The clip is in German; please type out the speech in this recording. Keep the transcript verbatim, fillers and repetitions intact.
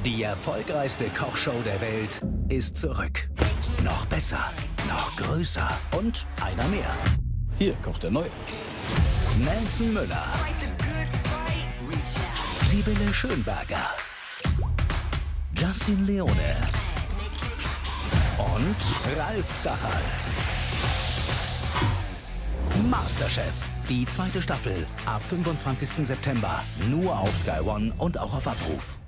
Die erfolgreichste Kochshow der Welt ist zurück. Noch besser, noch größer und einer mehr. Hier kocht der Neue. Nelson Müller, Sibylle Schönberger, Justin Leone und Ralf Zacherl. Masterchef, die zweite Staffel ab fünfundzwanzigsten September. Nur auf Sky One und auch auf Abruf.